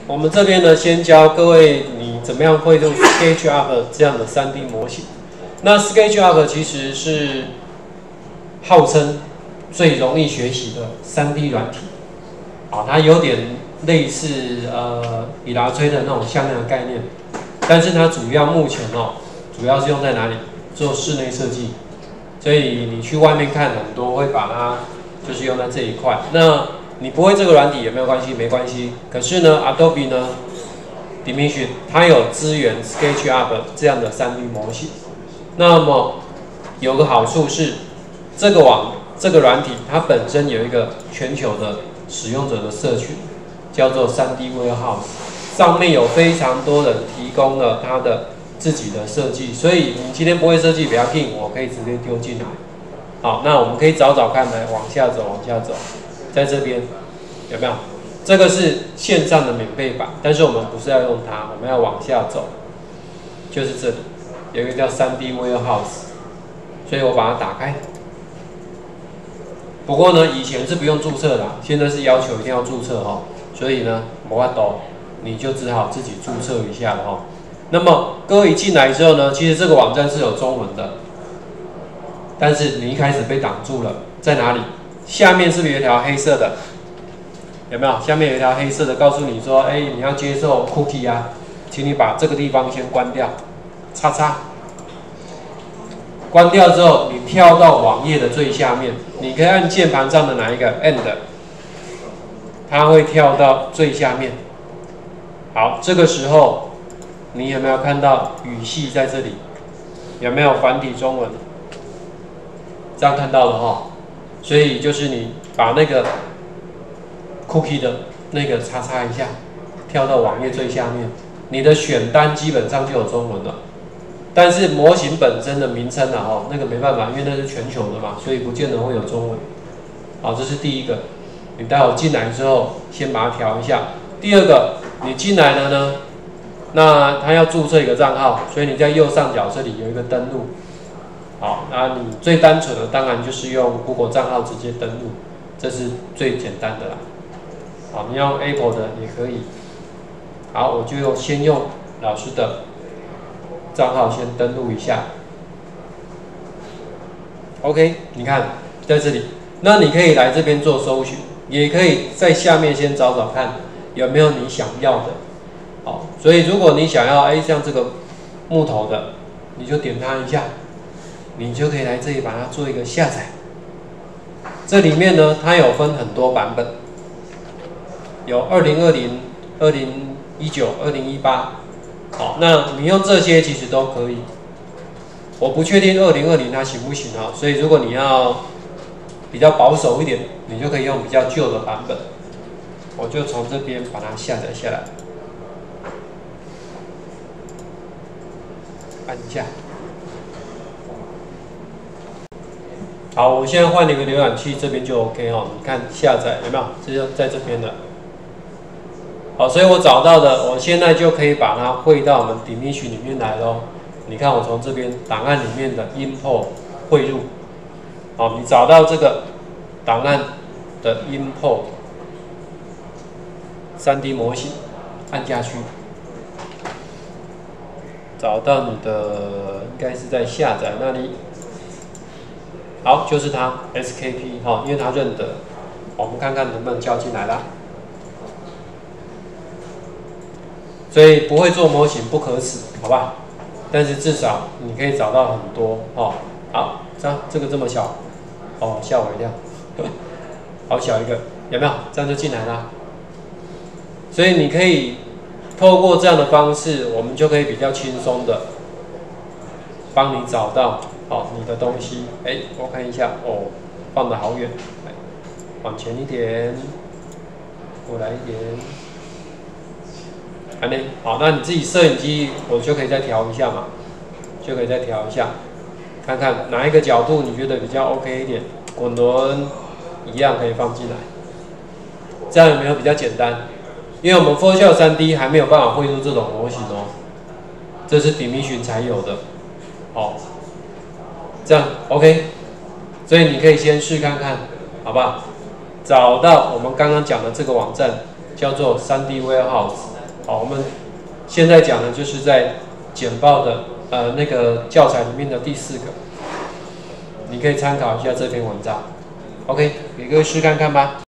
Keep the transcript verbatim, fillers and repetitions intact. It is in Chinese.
我们这边呢，先教各位你怎么样绘出 SketchUp 这样的 三 D 模型。那 SketchUp 其实是号称最容易学习的 三 D 软体，啊，它有点类似呃以拉吹的那种向量的概念，但是它主要目前哦，主要是用在哪里？做室内设计，所以你去外面看很多会把它就是用在这一块。那你不会这个软体也没有关系，没关系。可是呢 ，Adobe 呢 ，Dimension 它有支援 SketchUp 这样的 三 D 模型。那么有个好处是，这个网这个软体它本身有一个全球的使用者的社群，叫做 三 D Warehouse， 上面有非常多人提供了它的自己的设计，所以你今天不会设计不要紧，我可以直接丢进来。好，那我们可以找找看，来往下走，往下走。在这边有没有？这个是线上的免费版，但是我们不是要用它，我们要往下走，就是这里有一个叫 三 D Warehouse， 所以我把它打开。不过呢，以前是不用注册的，现在是要求一定要注册哈，所以呢，没办法，你就只好自己注册一下了哈。那么各位一进来之后呢，其实这个网站是有中文的，但是你一开始被挡住了，在哪里？下面是不是有一条黑色的？有没有？下面有一条黑色的，告诉你说，哎，你要接受 cookie 啊，请你把这个地方先关掉，叉叉。关掉之后，你跳到网页的最下面，你可以按键盘上的哪一个 End， 它会跳到最下面。好，这个时候你有没有看到语系在这里？有没有繁体中文？这样看到了哈。所以就是你把那个 cookie 的那个叉叉一下，跳到网页最下面，你的选单基本上就有中文了。但是模型本身的名称啊，哦，那个没办法，因为那是全球的嘛，所以不见得会有中文。好，这是第一个。你待会进来之后，先把它调一下。第二个，你进来了呢，那他要注册一个账号，所以你在右上角这里有一个登录。好，那你最单纯的当然就是用 Google 账号直接登录，这是最简单的啦。好，你用 Apple 的也可以。好，我就先用老师的账号先登录一下。OK， 你看在这里，那你可以来这边做搜寻，也可以在下面先找找看有没有你想要的。好，所以如果你想要哎像这个木头的，你就点它一下。你就可以来这里把它做一个下载。这里面呢，它有分很多版本，有二零二零、二零一九、二零一八。好，那你用这些其实都可以。我不确定二零二零它行不行啊，所以如果你要比较保守一点，你就可以用比较旧的版本。我就从这边把它下载下来，按一下。好，我现在换了一个浏览器，这边就 OK 哦。你看下载有没有？这就在这边的。好，所以我找到的，我现在就可以把它汇到我们 Dimension 里面来咯。你看我从这边档案里面的 Import 汇入。好，你找到这个档案的 Import 三 D 模型，按下去，找到你的应该是在下载那里。好，就是它 S K P 哈，因为它认得，我们看看能不能叫进来啦。所以不会做模型不可耻，好吧？但是至少你可以找到很多哦。好，这样这个这么小，哦，吓我一跳，好小一个，有没有？这样就进来啦。所以你可以透过这样的方式，我们就可以比较轻松的帮你找到。好，你的东西，哎，我看一下，哦，放得好远，来，往前一点，过来一点，好嘞，好，那你自己摄影机，我就可以再调一下嘛，就可以再调一下，看看哪一个角度你觉得比较 OK 一点，滚轮一样可以放进来，这样有没有比较简单？因为我们 Photoshop 三 D 还没有办法绘出这种模型哦，这是 Dimension 才有的，哦。这样 OK， 所以你可以先试看看，好不好？找到我们刚刚讲的这个网站，叫做 三 D Warehouse。 好，我们现在讲的就是在简报的呃那个教材里面的第四个，你可以参考一下这篇文章。OK，给各位试看看吧。